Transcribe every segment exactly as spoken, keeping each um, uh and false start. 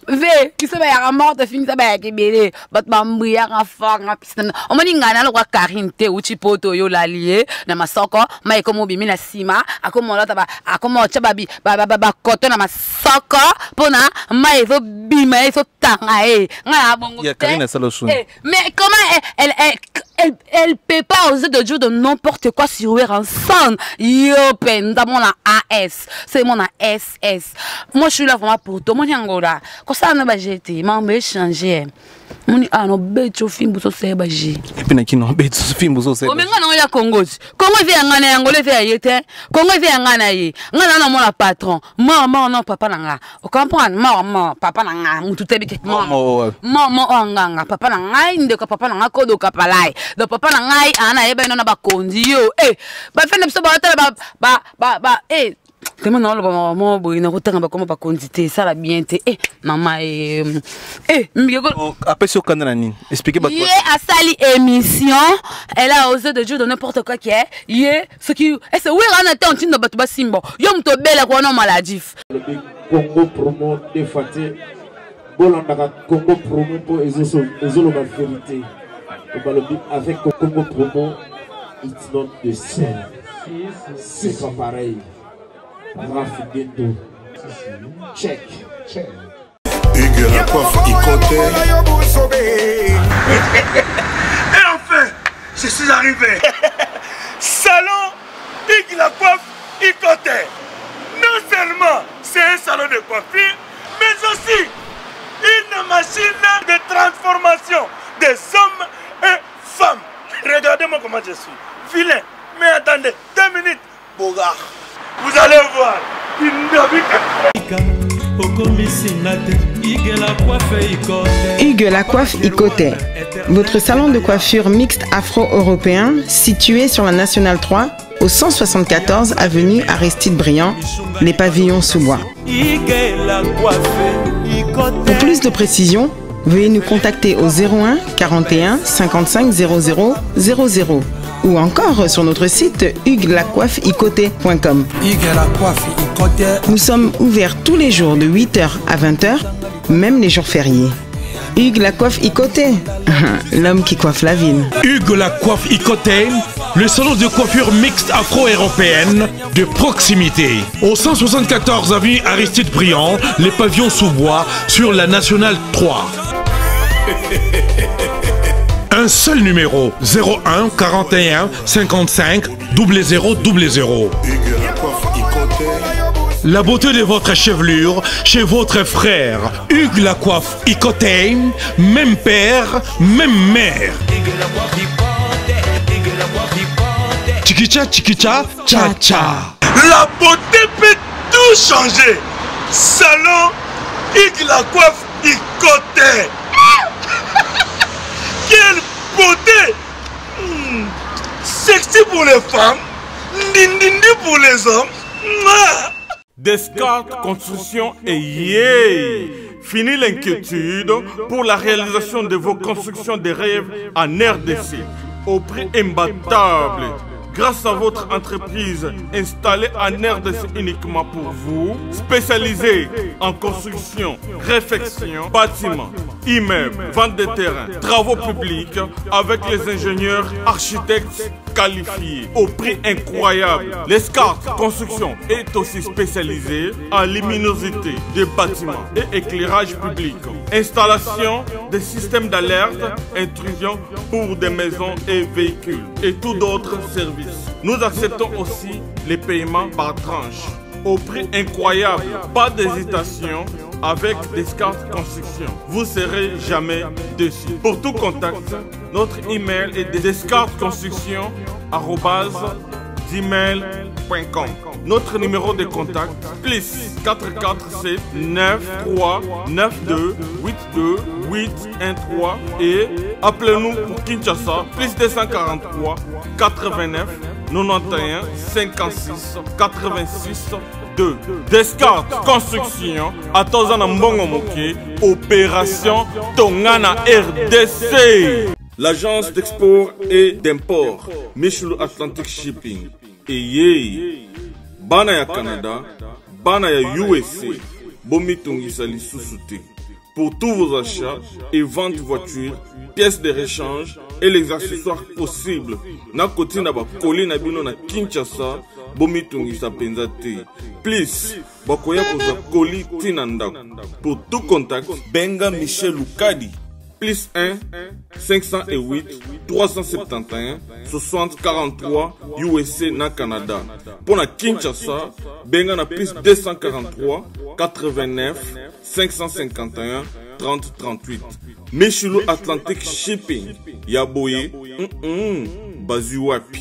ve kiso ba ya morte fini sa ba ya kebele bat ba mbria nga fa nga pisana omoni ngana lo kwa karinte uchi poto yo lalie na masoko mai komo bimi na sima akomo lota ba akomo chaba bi ba ba ba koto na masoko pona mai zo bima eso tanga e nga bongo ya Karina Salosun. Mais comment elle elle elle elle peut pas oser de dire de n'importe quoi sur Wear ensemble. Yo pen dans mon A S, c'est mon S S. Moi je suis là vraiment pour toi mon yangola. Comme ça on va jeter, m'en va changer. Mon ah no becho film buso seba ji. Et puis na kino becho film buso seba. O menga na ya Congo. Congo vient ngana yangole vient yete. Congo vient ngana yi. Ngana na mon patron. Maman non papa nanga. O comprendre maman papa nanga mutu tebi ke maman. Maman onganga papa nanga inde ko papa nanga ko do kapalai. Do papa nanga ana yeba na ba kondi yo. Eh ba fene biso ba ba ba ba ba eh comment non le maman bo ina ko tanga comme ba condité ça la bien té eh maman eh eh mbigo après sur canal ni expliquez ba quoi a sali émission elle a osé de dire de n'importe quoi qui est yé ce qui est ce oui on attend tin de batuba simbo yo mto bela ko no maladif Congo promo de faté bolanda Congo promo pour ezo ezo la vérité avec Congo promo it's not the same c'est pas pareil. Check, check. Hugues la coiffe Ikote. Et enfin, je suis arrivé. Salon Hugues la coiffe Ikote. Non seulement c'est un salon de coiffure, mais aussi une machine de transformation des hommes et femmes. Regardez-moi comment je suis. Vilain. Mais attendez, deux minutes. Bogart. Vous allez voir. Hugues la coiffe Ikote, votre salon de coiffure mixte afro-européen situé sur la Nationale trois au cent soixante-quatorze avenue Aristide Briand, les pavillons sous bois. Pour plus de précisions, veuillez nous contacter au zéro un quarante et un cinquante-cinq zéro zéro zéro zéro ou encore sur notre site hugues la coiffe ikote point com. Nous sommes ouverts tous les jours de huit heures à vingt heures, même les jours fériés. Hugues la coiffe Ikote, l'homme qui coiffe la ville. Hugues la coiffe Ikote, le salon de coiffure mixte afro-européenne de proximité. Au cent soixante-quatorze avenue Aristide Briand, les pavillons sous bois sur la Nationale trois. Un seul numéro, zéro un quarante et un cinquante-cinq zéro zéro zéro. La beauté de votre chevelure chez votre frère. Hugues la coiffe Ikote, même père, même mère. Chikicha, chikicha, cha cha. La beauté peut tout changer. Salon Hugues la coiffe Ikote. Quelle beauté! Mmh. Sexy pour les femmes, ndindindi pour les hommes. Descartes Construction et yeah! Fini l'inquiétude pour la réalisation de vos constructions de rêves en R D C au prix imbattable. Grâce à votre entreprise installée en R D C uniquement pour vous, spécialisée en construction, réfection, bâtiments, immeubles, vente de terrains, travaux publics, avec les ingénieurs architectes qualifiés au prix incroyable. Descartes Construction est aussi spécialisée en luminosité des bâtiments et éclairage public, installation des systèmes d'alerte, intrusion pour des maisons et véhicules et tout d'autres services. Nous acceptons aussi les paiements par tranche au prix incroyable. Pas d'hésitation avec Descartes Construction. Vous ne serez jamais déçus. Pour tout contact, notre email est descartesconstruction arobase gmail point com. Notre numéro de contact plus quatre quatre sept neuf trois neuf deux huit deux huit un trois et appelez-nous pour Kinshasa plus deux cent quarante-trois quatre-vingt-neuf quatre-vingt-onze cinquante-six quatre-vingt-six deux. Descartes Construction à Tozana Mbongo Moké, opération Tongana R D C. L'agence d'export et d'import Michelou Atlantic Shipping. Et yé, bana ya Canada, bana ya U S A, bomi tongisa lisusu te. pour tous vos achats et ventes de voitures, pièces de rechange et les accessoires possibles. Na koti na ba koli na bino na Kinshasa, bomi tungisa penza te. Please, bakoya koza koli tina ndako. Pour tout contact, benga Michel Lukadi. Plus un, cinq cent huit, trois cent soixante-onze, soixante quarante-trois, U S A na Canada. Pour la Kinshasa, benga na plus deux cent quarante-trois, quatre-vingt-neuf, cinq cent cinquante et un, trente trente-huit. Michelo Atlantic Shipping, Yaboye, mm -mm, Bazuwapi.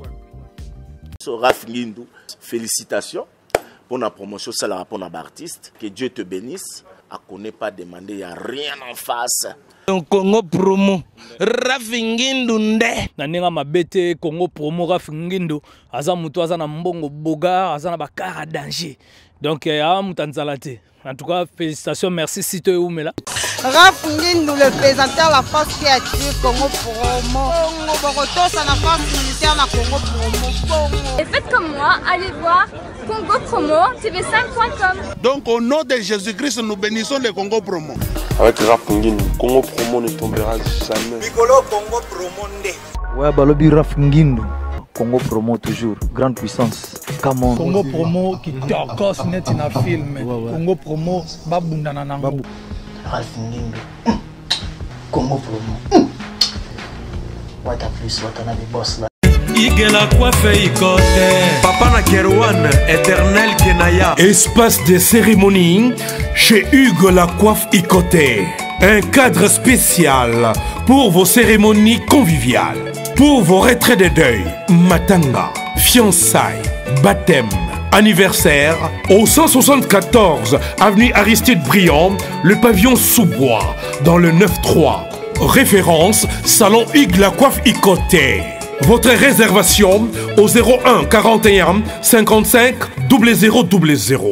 Raf Ngindou, félicitations pour la promotion, ça la rapport à l'artiste. Que Dieu te bénisse. À connaît pas demander, il n'y a rien en face. Congo promo Raf Ngindou nde naninga mabete Congo promo Raf Ngindou aza mutu aza na mbongo boga aza na bakara danger donc a mutanzala te. En tout cas, félicitations, merci si tu es où mais là. Raf Ngindou, le présentateur la force qui a tué Congo promo. Congo Boroto, ça n'a pas militaire na Congo promo. Et faites comme moi, allez voir Congo promo T V cinq point com. Donc au nom de Jésus-Christ, nous bénissons le Congo promo. Avec Raf Ngindou, Congo promo ne tombera jamais. Bigolo Congo promo nde. Ouais, balobi Raf Ngindou. Congo promo toujours, grande puissance. Camon. Congo promo qui torcos net in a film. Congo promo babunda nanango. Raf Ngindou. Congo promo. What a plus, what a nabi boss là. Igela coiffe ikote. Papa na Kerwan, éternel Kenaya. Espace de cérémonie chez Hugues la coiffe Ikote. Un cadre spécial pour vos cérémonies conviviales. Pour vos retraits de deuil, matanga, fiançailles, baptême, anniversaire, au cent soixante-quatorze avenue Aristide Briand, le pavillon sous-bois, dans le neuf trois. Référence, salon Hugues la coiffe Ikote. Votre réservation au zéro un quarante et un cinquante-cinq zéro zéro zéro.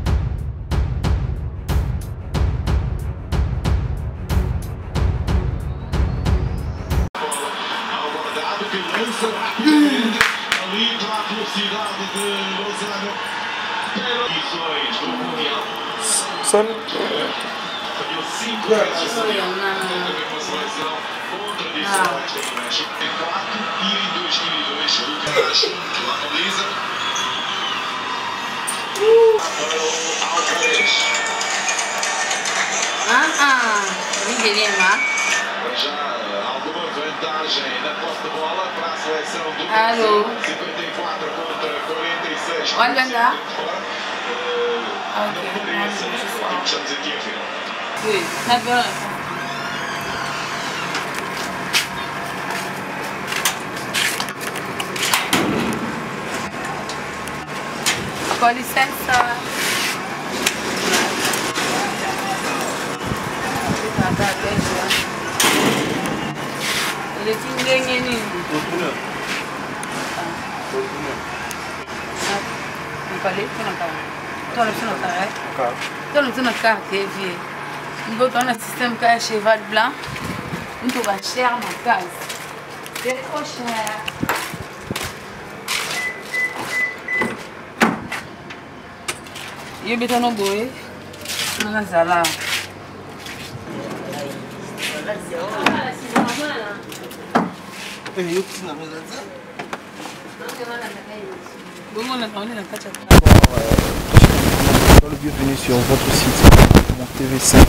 Ah ah, ninguém Alô? Olha lá. Ok, oui, tá bom. Com licença. Ele tinha ninguém. Não falei que não estava. Estou no final, tá? Estou no final, cara, teve. Não botou no sistema que é cheval blanc. Não estou gastando na casa. C'est trop cher. Eu bito no boi. Não é sala. Eu que na mesa. Bienvenue sur votre site mon T V cinq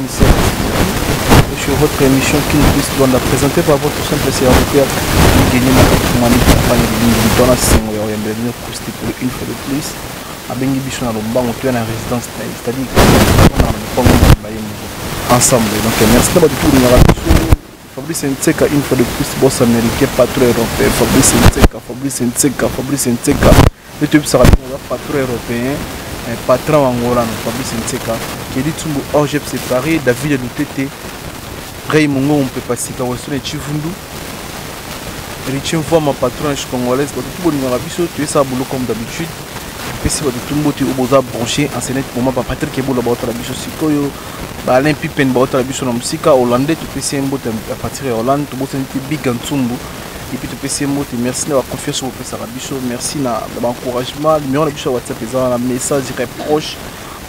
sur votre émission qui nous puisse doit présenter par votre simple serviteur gagner ma campagne de dans la saison et on va venir poster pour une fois de plus à Bengi Bichon à Lomba on est en résidence c'est-à-dire qu'on a ensemble donc merci d'avoir tout le Fabrice Nseka une fois de plus boss américain patron européen Fabrice Nseka Fabrice Nseka Fabrice Nseka le type sera patron européen un patron angolan Fabrice Nseka qui dit tout hors j'ai séparé David Lutete Ray Mongo on peut passer par Weston et Chivundu Richie voit ma patron congolaise tout le monde biso tu es ça boulot comme d'habitude et si votre tout le monde au beaux branché en scène pour moi Patrick Kebo la boîte la biso sikoyo ba Alain Pippen ba boîte la biso na musika hollandais tu peux essayer un boîte à partir de Hollande tu boîte un big Ntsumbu et puis tu peux essayer un boîte merci de la confiance au pesa la biso merci na l'encouragement numéro la biso WhatsApp les un message reproche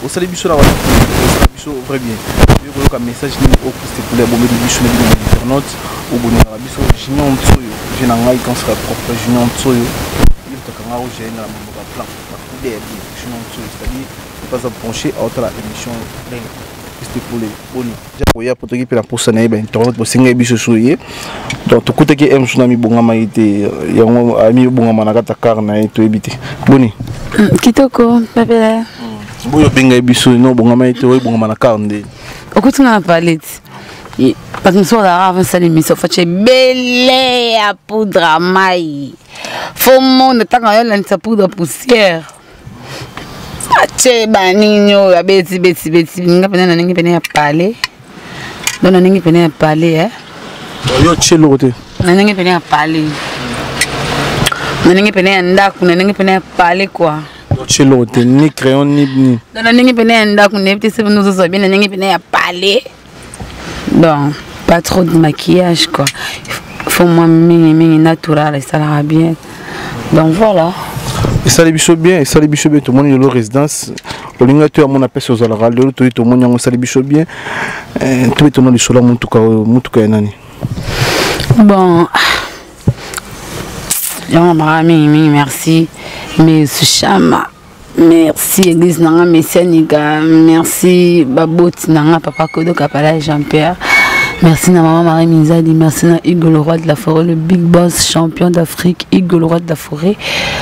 au salut biso la biso vrai bien yo ko message ni au Christ pour les bomber biso na internet au bonheur la biso junior tsoyo je na ngai quand sera propre junior tsoyo il to kanga o je na mo ba plan ba kude junior tsoyo c'est-à-dire pas à pencher à la émission Christ pour les boni ja ya poto ki pela posa na ba internet bo singa biso soye donc to kuta ki em tsunami bongama ite yango ami bongama na kata karna to ebite boni kitoko papela boyo benga biso no bongama ite oy bongama na karnde okutunga na palette parce que sur la avant ça l'émission fait belé à poudre à maille faut monde tant qu'on a sa poudre poussière ache baninyo ya beti beti beti nga pena na ningi pena ya parler dona ningi pena ya parler hein yo chelo côté na ningi pena ya parler na ningi pena ya ndaku na ningi pena ya parler quoi yo chelo côté ni crayon ni ni dona ningi pena ya ndaku ne peut-être c'est nous ça bien na ningi pena ya parler bon pas trop de maquillage quoi faut moi mini mini naturel ça la bien donc voilà. Et ça les bichot bien, et ça les bichot bien, tout le monde est dans la résidence. Le linga tu as mon appel sur la radio, tout le monde est dans la bichot bien. Tout le monde est sur la montouka, montouka nani. Bon, merci, mais ce chama, merci Église Nanga, merci Niga, merci Babot Nanga, Papa Kodo Kapala Jean-Pierre. Merci à maman Marie Mizadi, merci à Hugo le roi de la forêt, le big boss champion d'Afrique, Hugo le roi de la forêt.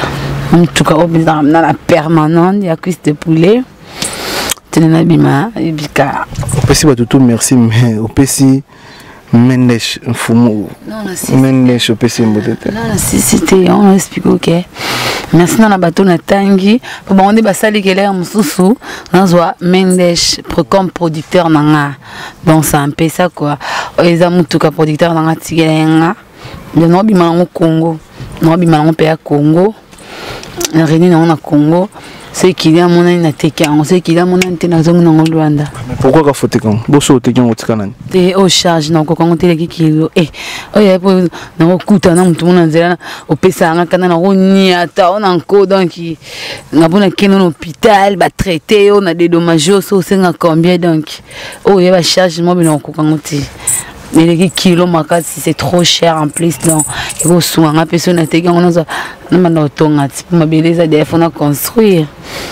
En tout cas, dans la permanente, il y a Christ de poulet. Tenez bima, et bika. Au P C, tout merci, mais au P C, Mendes, un fumo. Non, non, si. Mendes, au P C, non, si, c'était, on explique, ok. Merci dans la bateau na tangi pour bon on basali que l'air mususu nazwa Mendes comme producteur nanga donc ça un peu ça quoi ils ont tout cas producteur nanga tigelenga de no bima au Congo no bima au pays Congo na réuni na Congo c'est qu'il y a mon na teke on sait qu'il y a mon antenne zone na Rwanda. Pourquoi ka fote quand boso teke on tika nani et au charge na ko kongo tele kilo eh oya po na okuta na mtu mona nzela opesa nga kana na roni ata on encore donc na bona keno na hôpital ba traiter on a des dommages so senga combien donc oya ba charge mo bino ko kongo ti les kilos makasi c'est trop cher en plus donc il faut soin la personne a été on a on a tonga pour ma beleza des faut construire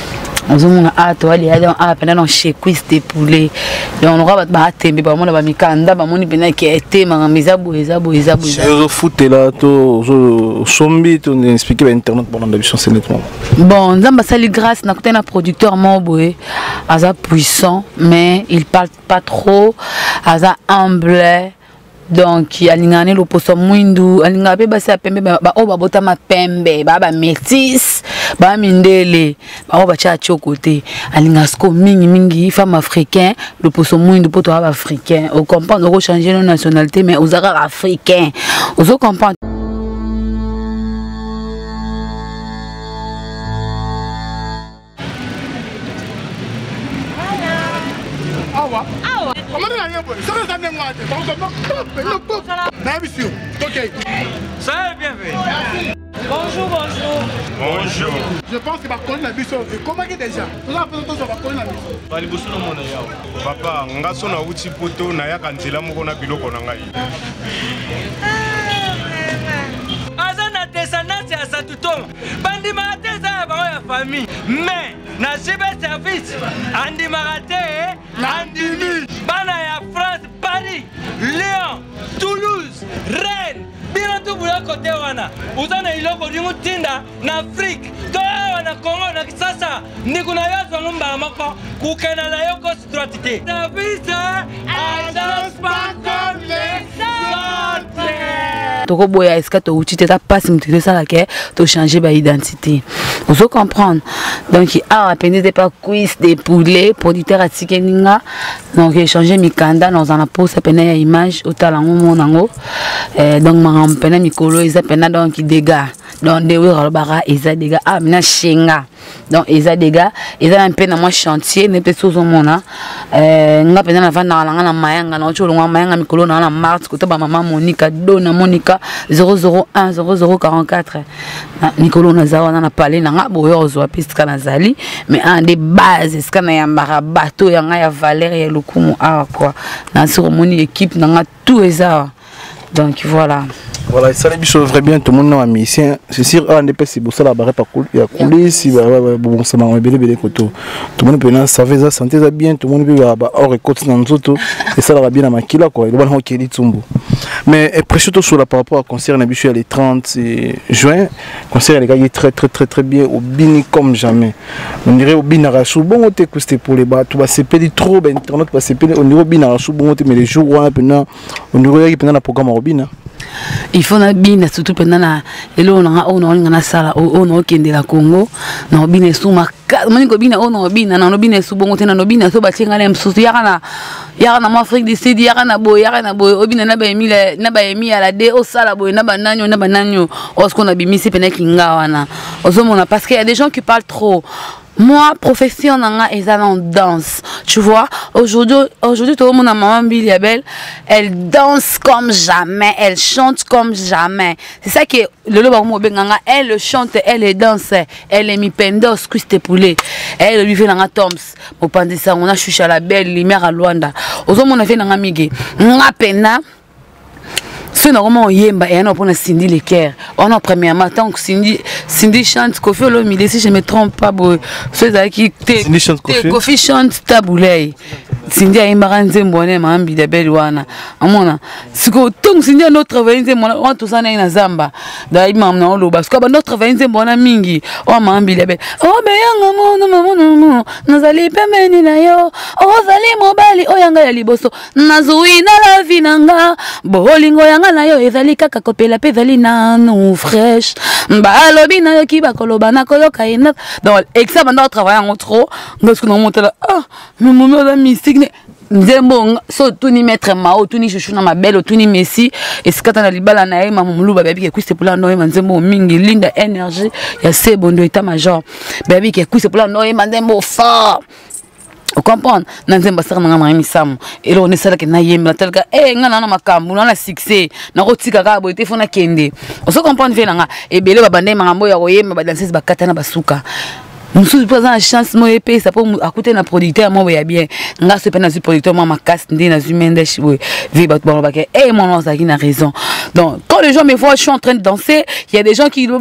on a ah toi il y a ah pendant chez Christ de poulet donc on aura ba tembe ba mona ba mikanda ba moni bena qui était ma misabu ezabu ezabu je foot là to sombi to expliquer ba internet pendant l'habitude c'est nettement bon nzamba sali grâce na kutena producteur moboé aza puissant mais il parle pas trop aza humble donc alingane lo poso mwindu alinga pe basi pembe ba o babota ma pembe ba ba métis ba mindele ba o ba cha chokote alinga sko mingi mingi femme africain le poso mwindu poto ba africain on comprend on changer nos nationalité mais aux arabes africains on comprend. Ça est bien fait. Bonjour, bonjour. Bonjour. Je pense que ma collègue a vu ça. Comment est déjà? Nous avons fait ça, ma collègue a vu ça. Papa, nga so na uti poto na ya kanzela moko na biloko na ngai. Azana descendance ya Satutonga. Bandi marate za ba ya famille. Mais na jibe service andi marate andimi. Bana ya France, Paris, Lyon, Toulouse, Rennes. Bino tu bula kote wana. Uzana iloko lingu tinda na Afrique. Toa wana Congo na Kisasa. Niku na yazo ngumba mako. Kukena na yoko stratite. Service agence pas comme les autres. Toko boya eska to uti teta passe mutile ça la ke to changer ba identité. Vous comprendre. Donc a appelé pas quiz des poulets producteur à Tikeninga. Donc j'ai changé mi kanda dans un pose pena ya image au talango monango. Euh donc ma pena mikolo isa pena donc dégâts. donc de wera bara eza des gars ah mina shenga donc eza des gars eza un peu na moi chantier ne peut sozo mona euh nga pena na vanda na na mayanga na ocho longwa mayanga mikolo na na mars ko to ba mama Monica dona Monica zéro zéro un zéro zéro quarante-quatre mikolo na zawa na parler na nga boyo zo pisika na zali mais un des bases skana ya marabato ya nga ya Valère ya Lukumu ah quoi na sur mon équipe na tout eza donc voilà. Voilà, ça les bichos vrai bien tout le monde a mis c'est sûr un des c'est pour ça la barre pas cool il y a coulé si bon ça m'a belé belé photo tout le monde peut ça fait ça santé ça bien tout le monde peut ba or écoute dans autres et ça va bien à makila quoi il va on qui dit tumbo mais surtout sur la par rapport à concert na bichos les trente juin concert les gars est très très très très bien au bini comme jamais on dirait au binara sous bon on t'écoute pour les bas tu vas se payer trop ben internet va se payer au niveau binara sous bon mais les jours on peut on dirait pendant le programme au bina il faut na bina surtout pendant na elo na on on na sala on on kende la Congo na bina suma mani ko bina on on bina na no bina su bongo tena no bina so ba tsenga le msusu ya kana ya kana mo Afrique du Sud ya kana boy ya kana boy obina na ba emile na ba emi ala de o sala boy na ba nanyo na ba nanyo o ce qu'on a bimisi pena kinga wana ozomona parce qu'il y a des gens qui parlent trop. Moi, profession nanga est en danse. Tu vois, aujourd'hui, aujourd'hui, tout le monde a maman Billy Abel, elle danse comme jamais, elle chante comme jamais. C'est ça qui est le loba mobenganga, elle chante, elle est danse, elle est mi pendos, Christe poulet, elle lui fait nanga toms. Au pendant ça, on a chucha la belle lumière à Luanda. Aujourd'hui, on a fait nanga migi, nga pena. C'est normalement yemba et on a Cindy Lecker. On a premièrement tant que Cindy Cindy chante Kofi Olomide si je me trompe pas boy. Ceux qui Cindy chante Kofi. Kofi chante Taboulay. Cindy a imbaranze mbone mambi de belle wana. Amona. Siko tung Cindy a notre travail mbona on tout ça na zamba. Da imam na olo parce que notre travail mbona mingi. O mambi de belle. Oh be yanga mona mona mona. Nazali pembeni na yo. O zali mobali o yanga ya liboso. Nazui na la vinanga. Bolingo yanga na yo ezali kaka kopela pe ezali nanu fresh mbalobi na yo ki bakoloba na koyoka ina donc examen dans travail en trop parce que non monter là ah mais mon mère mystique nzembo so tuni maître mao tuni chouchou na mabelo tuni messi et skata na libala na ye mamu muluba babi ke kwise pula no nzembo mingi linda énergie ya sebondo état major babi ke kwise pula no nzembo fort. Vous comprenez? Nous avons passé dans la misam. Et là, on est ça qui n'a yem la tel que eh ngana na makambu na succès na rotika ka bo téléphone kende. On se comprend fait nga et belé ba bande mangambo ya royem ba danseuse ba katana basuka. Nous sommes présents à chance moi épée ça peut à côté na producteur moi ya bien. Nga se pe na su producteur moi ma casse ndé na humain de oui. Vi ba bon ba ke eh mon nom ça qui n'a raison. Donc quand les gens me voient je suis en train de danser, il y a des gens qui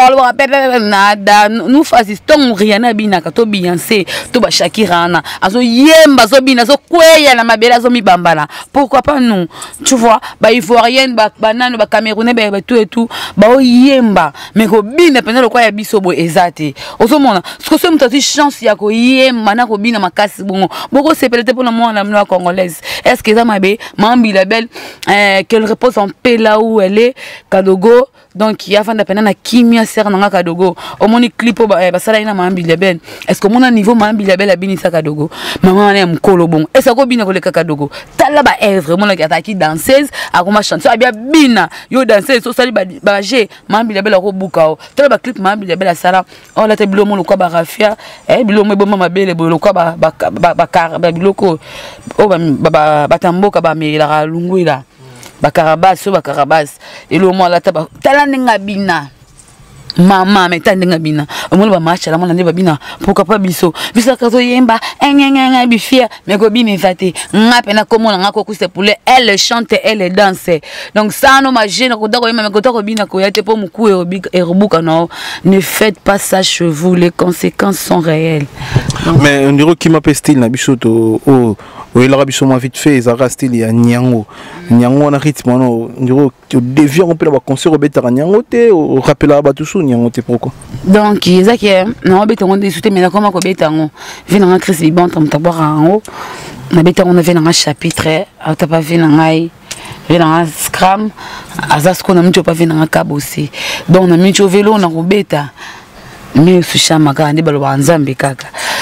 nada nous fasistons rien na bina ka to Beyoncé to ba Shakira na azo yemba zo bina zo kweya na mabela zo mi bambala. Pourquoi pas nous? Tu vois, ba ivoirienne ba banane ba camerounais ba tout et tout ba o yemba mais ko bina pena lo kwa ya biso bo ezate. Ozomona ce que c'est mutati chance ya ko yemba na ko bina makasi bongo. Boko sepelete pour le monde la mno congolaise. Est-ce que ça m'a bé mambi la belle euh, qu'elle repose en paix là où elle est Kadogo donc il y a fin d'appel na kimia ser na Kadogo au moni clip ba basala ina mambi la belle est-ce que mon niveau mambi la belle abini sa Kadogo maman na mkolo bon est-ce que bina ko le Kadogo tala ba est vraiment la ataki danseuse a kuma chanteuse abia bina yo danseuse so sali ba baje mambi la belle ko bukao tala ba clip mambi la belle sala on la te bilomo lo kwa ba rafia eh bilomo bo mama belle bo lo kwa ba ba ba biloko o ba batamboka ba me la lungwila bakarabas so bakarabas et le moment la taba talanenga bina mama metandenga bina omolo ba match la mona ndeba bina pourquoi pas biso biso kazo yemba engenga bifia mais ko bina fate ngape na komona ngako ku sepule elle chante elle danse donc ça no magine ko dako yema ko dako bina ko yate po muku e rubuka no ne faites pas ça chez vous les conséquences sont réelles donc, mais on dirait qui m'appelle style na biso to oh oui, la rabicho m'a vite fait, ils ont resté il y a Nyango. Nyango on a rythme, on dirait que déviant on peut la concert au bétar Nyango te, au rappel à Batoussou Nyango te pourquoi? Donc, il y a qui non bétar on discuté mais là comment qu'on bétar on vient dans un crise liban on t'a boire en haut, on bétar on avait dans un chapitre, on t'a pas vu dans un vient dans un scram, à ça ce qu'on a mis tu pas vu dans un cab aussi. Donc on a mis au vélo on a au bétar. Mais ce chama quand on dit balo nzambe kaka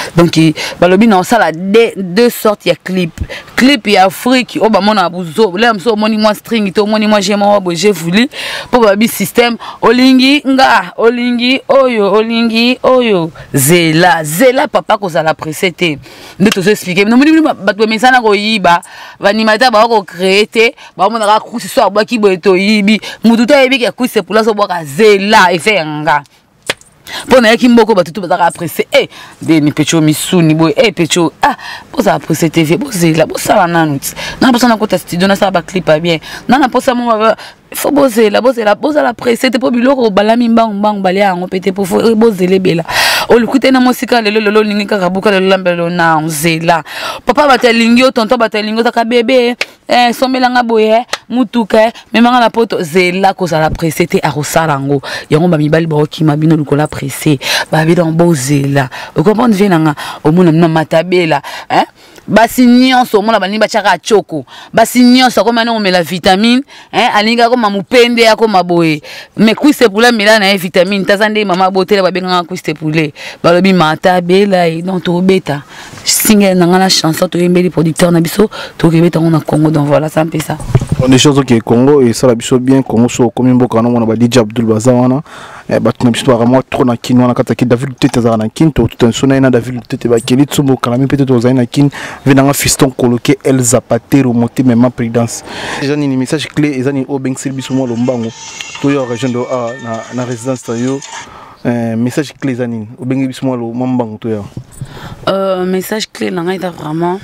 donc balobi na osala deux deux sortes ya clip clip ya Afrique o ba mona buzo là mso moni moi string to moni moi j'aime moi j'ai voulu pour babi système olingi nga olingi oyo olingi oyo zela zela papa ko sala précédé de tout expliquer non moni bato mesana ko yiba vanimata ba ko créer ba mona ka kusi so ba ki boeto yibi mutu to yibi ka kusi pour la so boka zela et fait nga pour na yaki mboko bato tout bazaka apprécier eh de ni pecho misuni boy eh pecho ah pour ça apprécier T V bo zela bo sala nanuti na pour ça na ko ta studio na ça ba clip bien na na pour ça mo faut bosser la bosser la bosser la presse c'était pas biloko balami mbang mbang balé yango pété pour faut bosser les bela o lukute na mosika lelo lelo lingi kaka buka lelo lambelo na zela papa batalingi o tonton batalingi taka bébé eh somelanga boye mutuka memanga na poto zela ko ça la presse c'était à rosalango yango ba mibali ba okima bino lukola presse ba bi dans bozela o comprendre venanga o mona na matabela hein basi nyonso mona bani bachaka choko basi nyonso ko mana omela vitamine hein alinga ko mamupende yako maboye mais kuiste pour la mila na vitamine tazande mama botela babenga kuiste poulet balobi matabela et donc to beta singa na la chanson to yembeli producteur na biso to kebeta on a Congo donc voilà ça un peu ça on des choses qui Congo et ça la biso bien Congo so comme mboka na mona ba D J Abdul Bazawana eh ba tuna biso vraiment trop na kinwa na kata ki David Tete za na kin to tout un sona na David Tete ba keli tsumbo kala mi peut-être aux na kin venanga fiston coloqué El Zapatero monter même présidence déjà ni message clé ezani o bengsil biso mo lombango to yo région de a na na résidence yo un message clé ezani o bengi biso mo lo mambango to yo euh message clé na ngai vraiment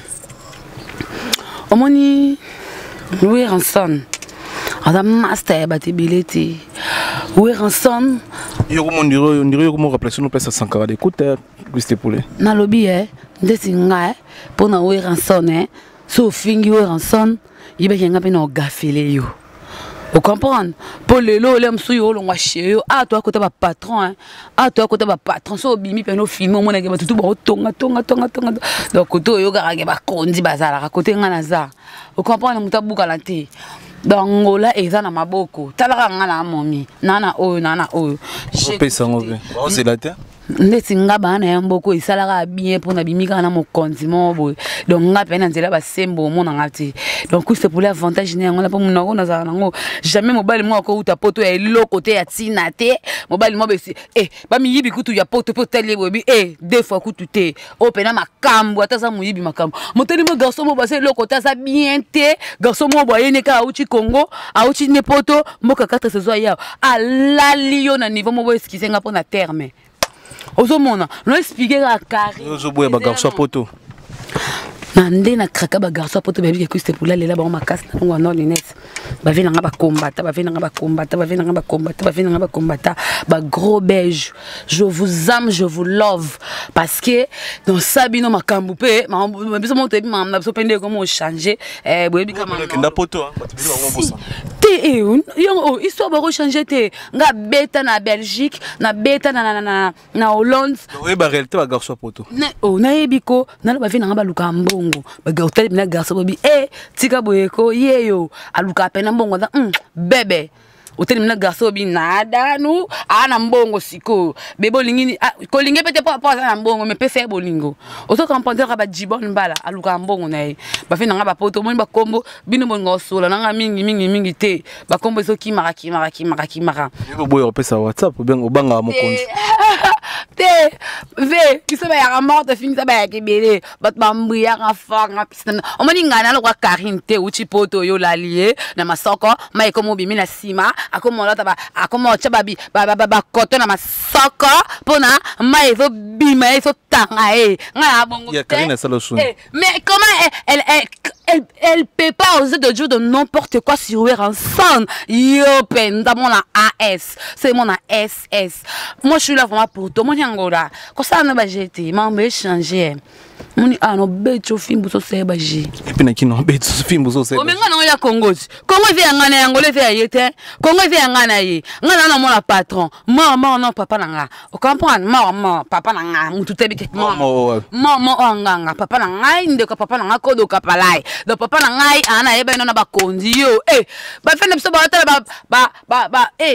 omoni Louis Ranson ada master batabilité Louis Ranson yo comment dire on dirait comment remplacer nos places à Sankara d'écouter Christ Poulet na lobby eh ndeti nga pour na Louis Ranson eh so fingi Louis Ranson yibe kenga pe na gafele yo vous comprenez pour le lo le msu yo longwa chez yo ah toi côté ba patron hein ah toi côté ba patron so bimi pe no film mo na ke ba tutu ba tonga tonga tonga tonga donc côté yo ga ke ba kondi bazala côté nga na za vous comprenez mutabuka la te donc ngola eza na maboko talaka nga na momi nana oyo nana oyo je peux ça ngove ba c'est la terre ndeti nga bana ya mboko isalaka bien pour na bimika na mokonzi mo donc nga pe na nzela ba sembo mo na ngati donc c'est pour l'avantage ne ngona pa mona ko na za nango jamais mobile mo ko uta poto ya loko te ya tina te mobile mo be eh ba mi yibi kutu ya poto poto tele bobi eh deux fois kutu te o pe na makambo ata sa muyibi makambo moteli mo garçon mo ba se loko ta sa bien te garçon mo boye ne ka uchi Congo a uchi ne poto mboka quatre saison ya a la lion na niveau mo bo eskise nga pona terme ozomona no expliquer la carré ozoboya ba garçon poto nande na kraka ba garçon poto ba bi que c'était pour la lela ba makasi na ngwa no linette ba vena nga ba combattre ba vena nga ba combattre ba vena nga ba combattre ba vena nga ba combattre ba gros beige je vous aime je vous love parce que dans sabino makambu pe ma biso monte bi ma biso pende comment changer eh boyebi kama kenda poto te eh yo histoire ba changer te nga beta na Belgique na beta na na na Hollande oui ba réalité ba garçon poto na o na ebiko na ba vena nga ba luka mbongo ba garçon na garçon bobi eh tika boyeko yeyo aluka pena mbongo da mm, bebe oteli mina garçon bi nada nu ana mbongo siko bebo lingini ko linge pete pa pa na mbongo me pe faire bolingo oso comprendre ka ba jibon mbala aluka mbongo na ba fe nga ba poto mo ba kombo bino bongo sola nga mingi mingi mingi te ba kombo so ki mara ki mara ki mara ki mara yo boyo pesa WhatsApp bien obanga mo konzi te ve kiso ba ya morte fini ta ba ya kebele bat mambu ya ka fa nga pisana o mani ngana lo kwa Karine te uchi poto yo lalie na masoko mai komo bi mina sima akomo la taba akomo chababi ba ba ba koto na masoko pona mai zo bima zo tanga eh nga bongo ya Karine ça le son mais comment elle elle elle elle peut pas oser de jouer de n'importe quoi sur Ranson yo penda mon A S c'est mon A S S moi je suis là vraiment pour toi mon yangola ko ça na ba jeter m'en changer muni ano becho fimbu so seba ji epi na kino becho fimbu so seba o menga na ya Congo Congo ve ngana yango le ve yete Congo ve ngana yi ngana na mona patron maman non papa nanga o comprendre maman papa nanga mutu tebi ke maman maman onganga papa nanga inde ko papa nanga kodo kapalai do papa nanga ana yeba no na ba kondi yo eh ba fende biso ba ba ba ba eh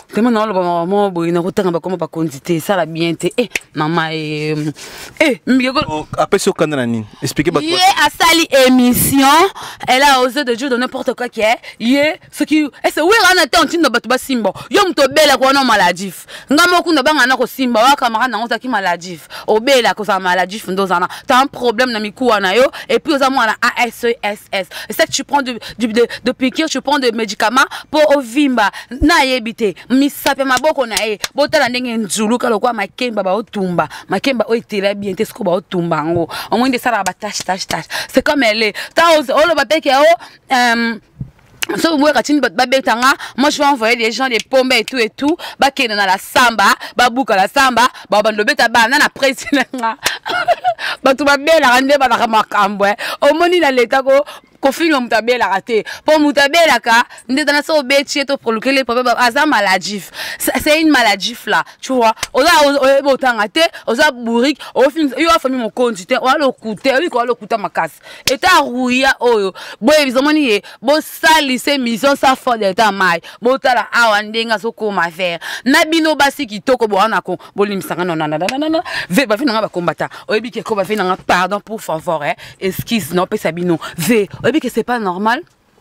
tellement non le maman boy na rotanga ba comment ba quantité ça la bien té eh maman eh eh migeko après sur canal nini expliquez ba quoi a sali émission elle a osé de dire de n'importe quoi qui est yé ce qui est ce oui on attend tino ba ba simbo yo mto bela ko na maladif ngamo kuna banga na ko simba wa camarade na ozaki maladif obela ko sa maladif ndozana t'as un problème na mikuwa na yo et puis aux amours la A S E S S c'est que tu prends de de de piqûres tu prends des médicaments pour ovimba na yebité misape maboko na e botala ndenge nzulu kalo kwa makemba ba otumba makemba o itela bien te sko ba otumba ngo au moins de ça la tâche tâche tâche c'est comme elle est ta o le bapeke o euh so moi quand moi je vais envoyer des gens des pommes et tout et tout ba kena na la samba ba buka la samba ba ba lobeta bana na president ba tu ba bela rande ba na makambo au moni na leta ko kofino mutabela raté pour mutabela ka ndeta na so betie to pour lequel papa aza maladif c'est une maladif là tu vois oza botanga te oza bourrique au fin yo a famille mon compte te o lo kuté oui ko lo kuta makasi eta rouya oyo boye bizomoni ye bo sali se mission sa fort d'état mai botala awa ndenga so ko ma faire na bino basi kitoko bo ana ko bolimsanga non non non non ve ba fina ba combattant oyebi ke ko ba fina pardon pour favor hein excuse non pe sabino ve que c'est pas normal.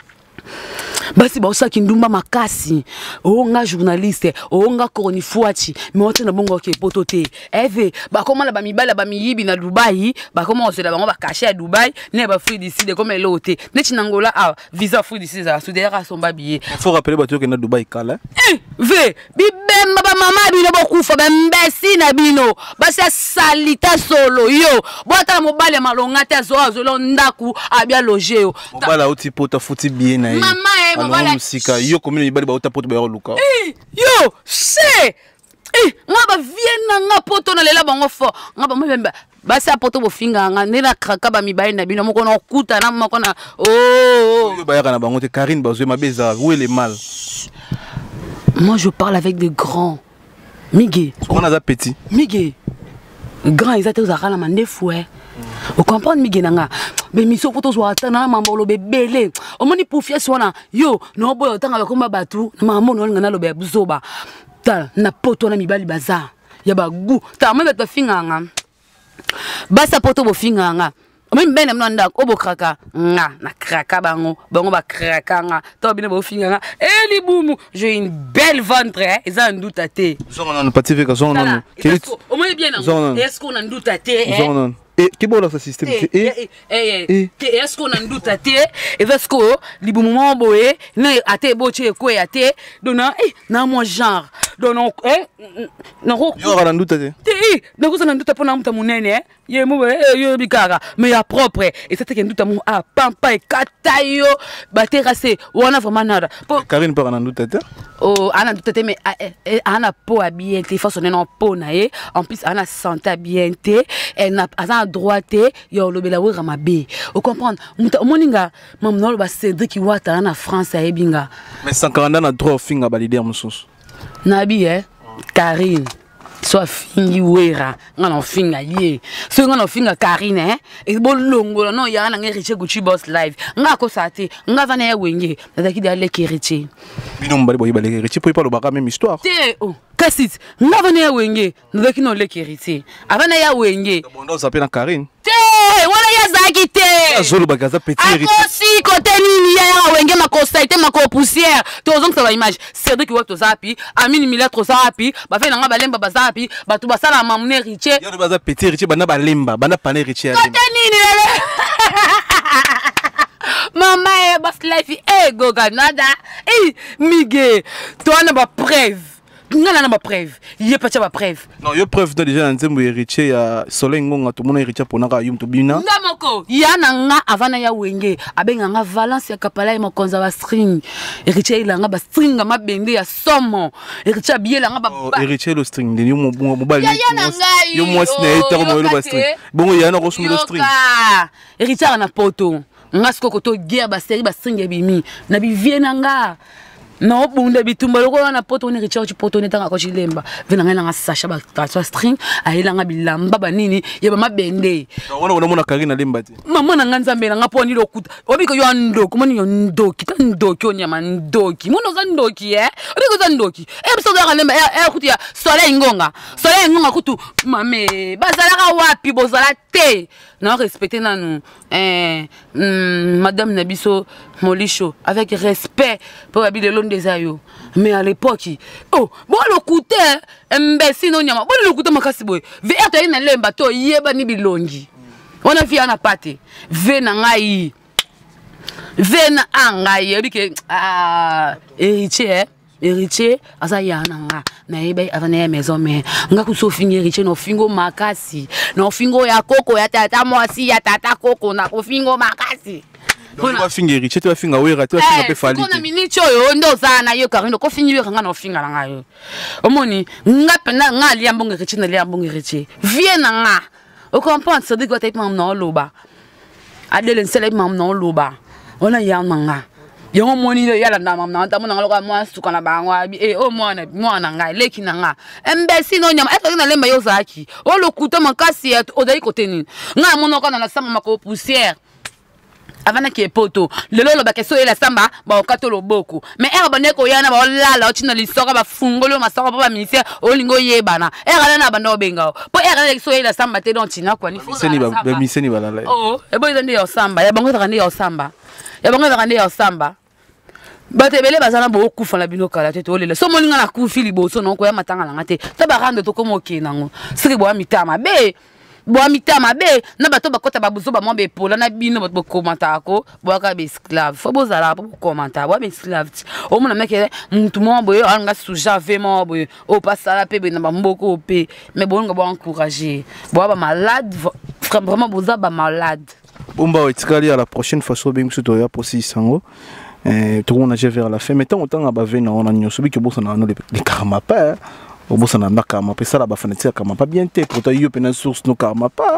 Basi ba osaki ndumba makasi o nga journaliste o nga koroni fuati mais on tena bongo ke potote eve ba comment la ba mibala ba miyibi na Dubai ba comment on se la ba ba cacher à Dubai ne ba free d'ici de comme elle oté ne tinangola ah visa free d'ici za soudera son babier faut rappeler ba to ke na Dubai kala eh ve bibemba ba mama bino bokufa ba mbesi na bino ba sa salita solo yo bota mobale malonga te zo azolo ndaku abia loger yo mobala oti pota futi bien na mama e mobala musika yo komini bali ba ota poto ba luka yo c'est eh ngaba viena nga poto na lela bango fo ngaba mbemba basa poto bo finga nga nena kraka ba mibaye na bino moko na kuta na moko na oh yo ba yaka na bango te Karine bazwe mabeza où est le mal. Moi je parle avec des grands Miguel on a des petits Miguel grand ils étaient aux arala mande fouet vous comprenez Miguel nanga mais miso poto zo atana mambo lo bebele o moni pour fier sona yo no boyo tanga ba komba batu mambo no ngana lo be buzoba ta na poto na mibali baza ya ba gu ta me beto finganga basa poto bo finganga même ben amna ndak obo kraka nga na kraka bango bango ba kraka nga to bino bo finganga e li bumu j'ai une belle ventre hein ils ont un doute à té zo na pas tive ka zo na au moins bien est-ce qu'on a un doute à té hein et qui bon dans ce système et et est-ce qu'on a un doute à té et est-ce que li bumu mo boé na até bo che ko ya té dona eh na moi genre donc eh na ko yo ra doute à té eh na ko na doute pour na mta munene ye mo yo bikara mais ya propre et c'était un doute à mon ah pampa et katayo ba terrassé on a vraiment nada Karine pas na doute à té oh ana doute à té mais ana po bien té faut sonner non po na e en plus ana santé bien té elle n'a pas droite yo lo bela wera mabe o comprendre moninga mam no ba Cédric Wata na France a ebinga mais cent quarante na droit finga ba leader mususu nabi eh Karine soit fingi wera ngana finga ye so ngana finga Karine eh e bolongo no ya na ngeriche Gucci Boss live ngako sate ngava na ya wenge ndaki da le keriche bino mbali boyi ba le keriche pour pas le baka même histoire te oh kasit ngava na ya wenge ndaki no le keriche avana ya wenge bondo ça na Karine te wala ya zaki te azolo bagaza petit héritier si côté nini ya wenge makosaite mako poussière tozong ça va image Cédric Wata zapi Amine Milatro zapi ba fe nga balemba bazapi batu basala mamne héritier yo baza petit héritier bana balemba bana pané héritier côté nini mama e bas life e go Canada e mige toi na ba preuve ngana na ba preuve yé pas ba preuve non yo preuve déjà nzembo héritier ya Soleil Ngonga to mona héritier pona ka yum to bina ndamoko ya na nga avana ya wenge abenga nga Valence ya kapala ya makonza ba string héritier ilanga ba string mabende ya somo héritier biela nga ba héritier lo string de yo mobali yo moi sine eta ko mo lo ba string bongo ya na ko sumo string héritier na poto nga siko koto guerre ba série ba string ya bimi na bi viena nga Non, bon, d'habitude, on a poto, on est riche, poto, on est en coach lemba. Venant à Sacha, à string, à Elanga Bilamba, Banini, Yabama Bende. On a carré à l'embati. Maman n'a pas de n'a pas ni le coup. Obi que yondo, comment yon doki, tan doki, on yaman doki, mon ozan doki, eh? Obi que zan doki. Eh, so dans l'emba, eh, écoute, ya, soleil ngonga, soleil ngonga, kutu, mamé, bazala wapi, bozala te. Non, respectez nous, eh, Madame Nabiso Molicho, avec respect pour habiter le long des aïeux. Mais à l'époque, oh, bon le côté, imbécile, non, bon le côté, ma casse boy. Vert, il y a un bateau, il y a un bilongi. On a vu un pâté, venangaï, venangaï, il dit que, ah, héritier, héritier, azaya nanga, naïbe, avant la maison, mais, on a cousu fini héritier, no fingo makasi, no fingo ya koko, ya tata moisi, ya tata koko, na fingo makasi. Tu vas finir riche, tu vas finir ouera, tu vas finir peu falli. On a mini choyo, ndo zana yo karino, ko finir nga no finga nga yo. Omoni, nga pena nga liambonge riche na liambonge riche. Viens nga. O comprendre ça dit que tu mam no loba. Adele nsele mam no loba. Ona ya nga. Yo moni le yala na mam na ntamu na loka mwa suka na bangwa bi e o mwana mwana nga leki na nga. Embesi no nyama eto na lemba yo zaki. O lo kuta makasi et o dai koteni. Nga monoko na sama mako poussière. Avant qu'il y ait poto, le lolo ba keso la samba ba okato loboko. Mais er bande ko yana ba lala otina lisora ba fungolo masora ba ministère olingo yebana. Er ala na bando benga. Po er ala keso la samba te don tina kwa ni miseni ba miseni ba lala. Oh, e bo izande yo samba, ya bango rande yo samba. Ya bango rande yo samba. Ba te bele bazana bo kufa la bino kala te to lele. So molinga na ku fili bo so non ko ya matanga na ngate. Ta ba rande to ko mo kenango. Siri bo amitama be. Boa mitama be na bato bakota babuzo ba mwambe pola na bino bato komanta ko boa ka be esclave fo bozala po komanta boa be esclave o mona meke muntu mwambo yo anga suja vraiment boy o pasala pe be na mboko pe mais bon nga boa encourager boa ba malade vraiment boza ba malade bomba otikali à la prochaine fois so bing suto ya posi sango eh tout on a déjà vers la fin mais tant autant ba vena on a nyoso bi ke bosa na no les karma pas au bout, ça n'a pas de ça, la fenêtre, pas bien été. Pourtant, il y a une source, nous, karma pas.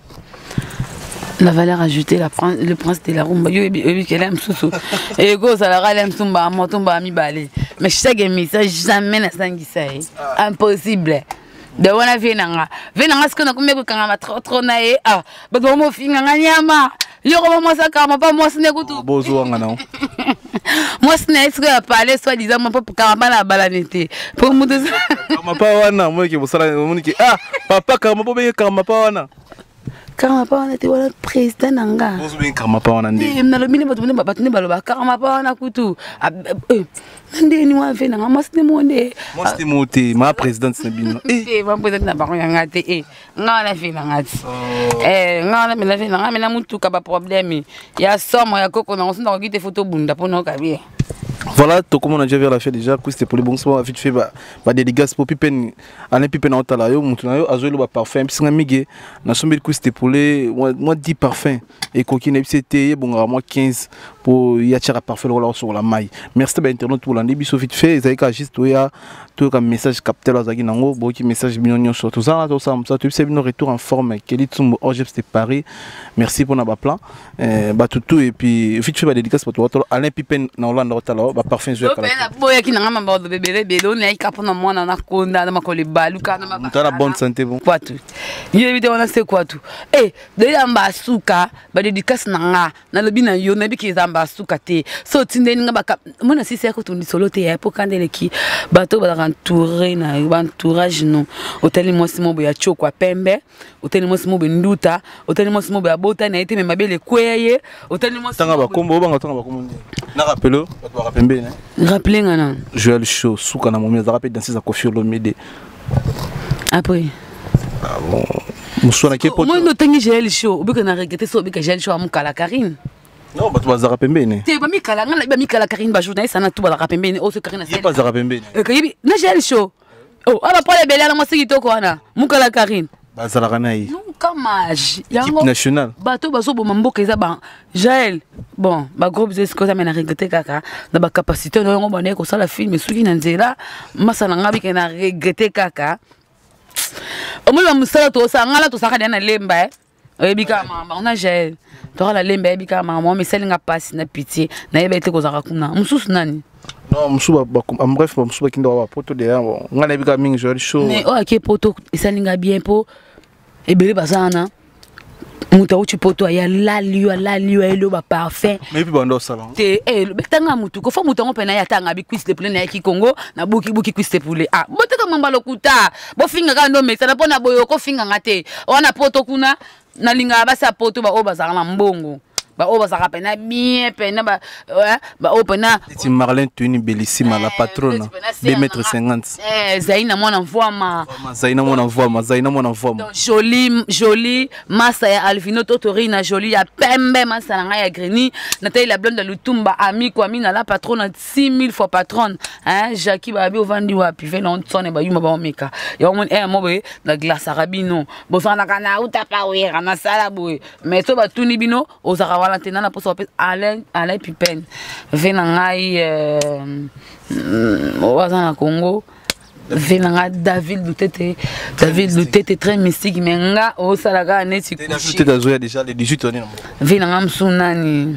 La valeur ajoutée, la prince, le prince de la rumba, il y a qu'elle aime sous. Et go, ça la aime sous, bah, moi, tombe à mi balé. Mais chaque message, jamais n'a pas de impossible. De wana venanga. Venanga, ce qu'on a combien de karma trop trop naïe. Ah, bah, bon, mon fils, n'a nyama. Yo, moi, ça karma pas, moi, ce n'est que tout. Bozo, non. Moi, ce n'est ce que a parlé, soit disant, moi, pour karma la balanité. Pour moi, de ça. Karma pas wana, moi, qui vous savez, ah, papa, karma pas bien, karma pas wana. Karma pas wana, tu vois, le président nanga. Bozo bien, karma pas wana, ndi. Eh, m'nalo mine, bato, m'nalo bato, m'nalo karma pas wana, kutu. Eh, ndi ni wa venanga, moi, ce n'est mon dé. Moi, c'est mon thé, ma présidente, c'est bien. Eh, ma présidente n'a pas rien gâté. Eh, nga la venanga. Eh, nga la mena venanga, mena mutu kaba problème. Ya somme, ya koko, na on s'en regarde des photos bunda pour nous kabie. Voilà, tout comme on a déjà vu la fête déjà, c'était pour les bons soins, vite fait, bah, dédicace pour Pipen, Alain Pipen en talayo, Moutunayo, Azoelo, bah, parfum, puis c'est un migué, n'a sommet le coup, c'était pour les, moi, dix parfums, et coquine, c'était, bon, moi, quinze, pour y attirer parfum, là, sur la maille. Merci de l'internet pour l'année, bisous vite fait, ils avaient juste, tout y a, tout comme message capté, là, Zagui, Nango, bon, qui message, mignon, sur tout ça, tout ça, ça, tu sais, nos retours en forme, Kelly, Tsumbo, Orgep, c'était Paris, merci pour notre plan, bah, tout, tout, et puis, vite fait, bah, dédicace pour toi, Alain Pipen, na Hollande, là, bah, parfum, je vais boya ki nanga mamba de bébé bébé na ikapo na mwana na konda na makole baluka na maba la bonne santé bon quoi tout yé vidéo na c'est quoi tout eh de yamba suka ba dédicace nanga na lobi na yo na bi ki zamba suka te so tinde nga ba mona si c'est ko tundi solo te ya pour kandele ki bato ba entouré na entourage non hôtel mo simo bo ya chokwa pembe hôtel mo simo bo nduta hôtel mo simo bo ya bota na ite me mabele kweye hôtel mo tanga ba kombo ba tanga ba kombo na rappelo ba rapembe ne rappelez ngana Joël Show souka na momi za rappel danser za Koffi Olomide après ah bon musona ke poto moi no tangi Joël Show obika na regretter so obika Joël Show amukala Karine non ba to za rapembe ne te ba mikala ngana ba mikala Karine ba journaliste na to ba rapembe ne o so Karine c'est pas za rapembe ne kayibi na Joël Show oh aba pole bele na mosiki to ko na mukala Karine bazala kana yi kamage yango national bato bazo bo mamboka eza ba Jaël bon ba groupe de scota mais na regretter kaka na ba capacité no ngo bone ko sala film suki na nzela masana ngabi ke na regretter kaka omo ba musala to sa ngala to saka na lemba eh ebika mama on a Jaël to la lemba ebika mama mais celle nga passe na pitié na yeba ete ko zaka kuna mususu nani Non, msuba en bref, msuba qui doit poto de on a bien mingi joli show. Mais oh qui poto ça linga bien po et belé bazana. Muta uchi poto ya la liwa la liwa elo ba parfum. Mais puis bando salon. Te eh betanga mutu ko fa muta ngo pena ya tanga bi quiz de poulet na ki Congo na buki buki quiz de poulet. Ah, boteka mamba lokuta. Bo finga ka ndo mesa na pona boyo ko finga ngate. Wana poto kuna na linga ba sa poto ba oba za mbongo. Ba oba za pena bien pena ba ba opena. C'est Marlène Tuni bellissima la patronne. deux mètres cinquante. Eh Zaina mwana mvwama. Zaina mwana mvwama, Zaina mwana mvwama. Jolie jolie massa ya Alvino Totorina jolie ya pembe massa na ya Greni Nathalie la blonde de Lutumba ami kwa mina la patronne six mille fois patronne hein Jackie ba bi ovandi wa pive non tsone ba yuma ba omeka ya mon eh mo be na glace arabino bo fana kana uta pa wera na sala boy mais to ba tuni bino ozaka wala tena na poso Alain Alain Pipen vena ngai euh na Congo venanga David Lutete David Lutete très mystique mais nga o salaka neti kushi David déjà les dix-huit années venanga msunani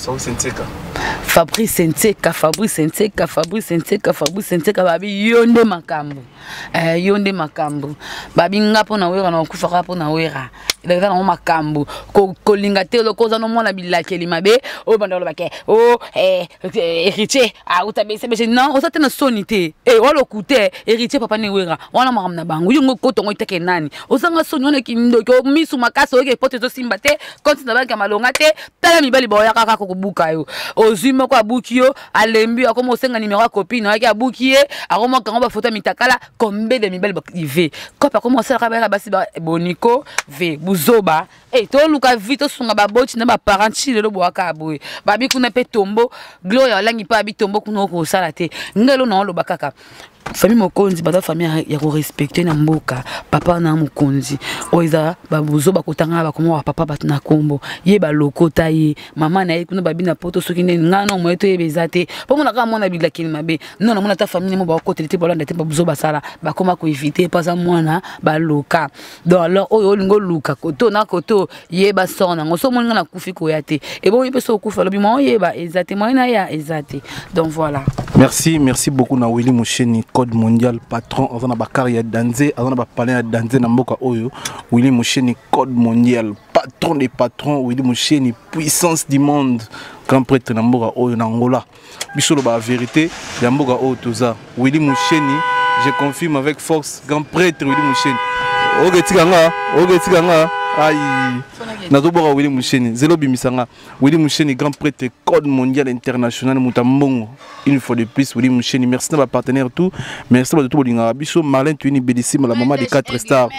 Fabrice Nseka Fabrice Nseka Fabrice Nseka Fabrice Nseka babi yonde makambo eh yonde makambo babi ngapo na wera na kufa po na wera ile na makambo ko kolinga te lokoza no mona bilakeli mabe o bandolo bake o eh héritier a utabese be non o satena sonité eh walo kute héritier papa ne wera wana makam na bangu yongo kotongo iteke nani o sanga sonyone kindo ko misu makaso oke pote to simbate konti na banka malonga te tala mibali boya kaka ko buka yo ozima kwa bukio alembi akoma osenga numéro ya copine yaki abukie akoma kango ba photo mitakala kombe de mibali ive kopa koma osala ba basi ba boniko ve buzoba eh to luka vito sunga ba boti na ba parents lelo boaka aboy babi kuna pe tombo gloria langi pa bi tombo kuna ko sala te ngelo na lo bakaka famille mokonzi bata famille ya ko respecter na mboka papa na mokonzi oiza babuzo bakotanga bakoma papa batna kombo ye ba lokota ye mama na ye kuna babi na poto soki ne ngano moeto ye bezate po mona ka mona bila kilima be non na mona ta famille mo ba kotelete bolanda te babuzo basala bakoma ko éviter pas za mwana ba loka donc alors oyo lingo luka koto na koto ye ba sona ngoso mona na kufi ko yate et bon yepe so kufa lobi mo ye ba ezate mo na ya ezate donc voilà. Merci merci beaucoup na Willy Musheni code mondial patron azana bakari ya danze azana ba palin ya danze na mboka oyo Willy Musheni code mondial patron des patrons Willy Musheni puissance du monde grand prêtre na mboka oyo na Angola bisolo ba vérité ya mboka oyo toza Willy Musheni je confirme avec force grand prêtre Willy Musheni ogetika nga ogetika nga aïe nazoboka Willy Musheni zelo bimisanga Willy Musheni grand prêtre code mondial international mutambongo une fois de plus Willy Musheni merci à ma partenaire tout merci à tout bolinga biso Marlène Tuni bellissime la maman des quatre stars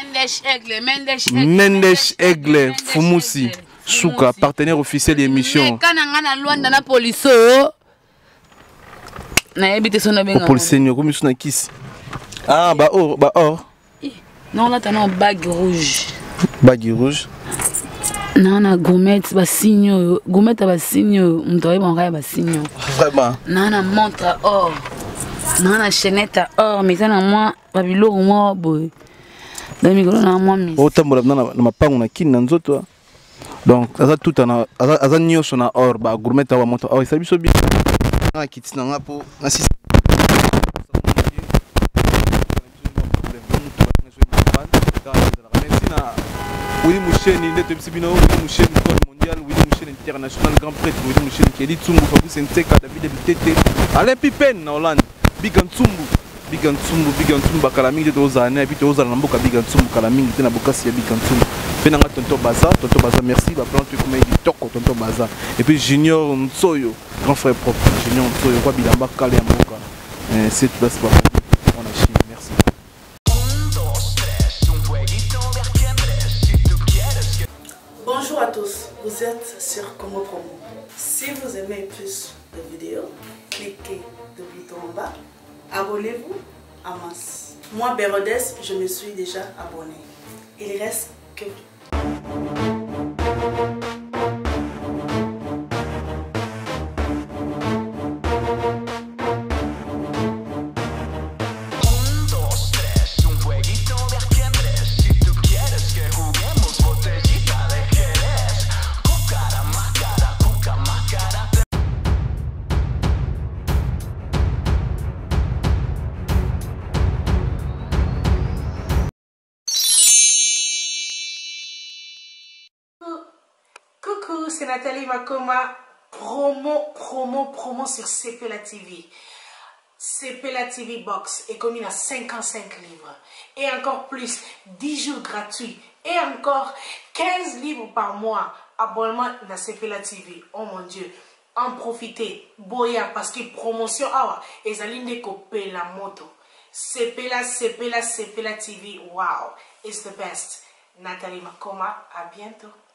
Mendesh Aigle Fumusi Souka partenaire officiel de l'émission kana na Luanda na police na ebite sona benga police nyo comme sona kiss ah ba or ba or non là t'as un bague rouge bague rouge non na gourmet ba signe gourmet ba signe mtoye bonga ba signe vraiment non na montre or non na chaînette or mais ça na moi ba biloko moi boy dans micro na moi mais otambola na na mapango na kin na nzoto donc aza tout na aza nyoso na or ba gourmet wa montre or ça biso bi na kitina ngapo na si Willy Musheni, Willy Musheni, code mondial, Willy Musheni international, grand prêtre, Willy Musheni, qui est dit Tsumbu, Fabrice Nseka, David Lutete, Alain Pipen, en Hollande, Big Tsumbu, Big Tsumbu, Big Tsumbu, Bakalaming, de Ozana, et puis Ozana Namboka, Big Tsumbu, Kalaming, de Nabokasi, Big Tsumbu. Fenanga Tonto Baza, Tonto Baza, merci, va prendre comme il dit Toko, Tonto Baza. Et puis Junior Nsoyo, grand frère propre, Junior Nsoyo, quoi, Bilamba, Kale, Amboka. C'est tout, c'est pas on a chié, merci. Bonjour à tous, vous êtes sur Congo Promo. Si vous aimez plus de vidéos, cliquez le bouton en bas, abonnez-vous à masse. Moi, Bérodès, je me suis déjà abonné. Il reste que c'est Nathalie Makoma. Promo, promo, promo sur Sepela T V. Sepela T V Box est commis à cinquante-cinq livres. Et encore plus, dix jours gratuits. Et encore quinze livres par mois. Abonnement à Sepela T V. Oh mon Dieu. En profiter. Boya parce que promotion. Ah, et Zaline Kopé la moto. Sepela, Sepela, Sepela T V. Wow. It's the best. Nathalie Makoma. À bientôt.